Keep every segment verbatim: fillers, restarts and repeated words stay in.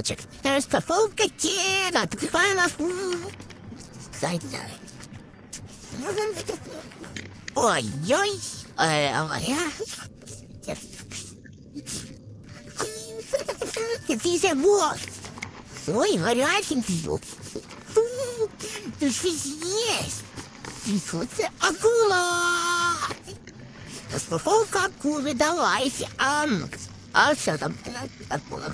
Распаковка тела, открываем. Зайца. Ой-ой. Это мост. Ой, горяченький. Тут есть. Акула. Распаковка акулы, давайте. А, а что там? Акула.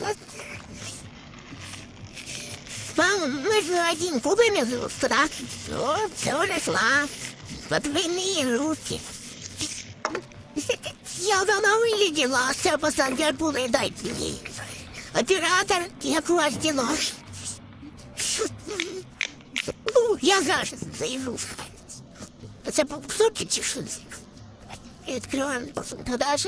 Мама, мы же один кубами страх. Все, все нашла. Подвойные руки. Я давно вылетела, все посадки акулы дайте мне. Оператор, я клади нож. Ну, я зараз зайду. Це по суті тишини. Открываем продажи.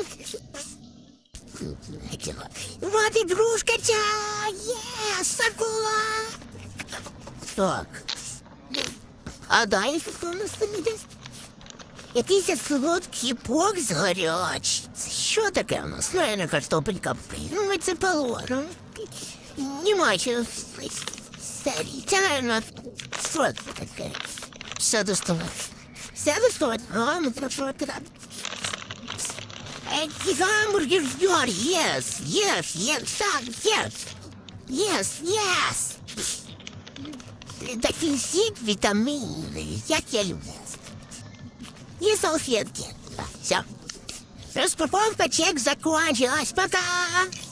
Вот игрушка-тя! Yes, акула! Так. А далі що у нас там іде? Якийсь солодкий пок з гарячий. Що таке у нас? Наверно, картопелька. Ну, це положено. Нема чого серії. Це, наверно, що це таке? Все доставати. Все доставати? А, ну, прошу, гамбургер ждет, yes, yes, yes, так, yes, yes, yes. Дефицит витаминов, я тебя люблю. И салфетки. Все. Распаковка чек закончилась, пока.